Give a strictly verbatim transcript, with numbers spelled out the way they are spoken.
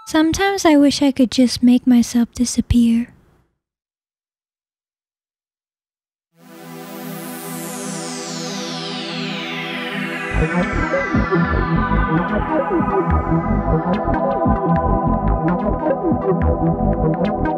Sometimes I wish I could just make myself disappear. Thank you.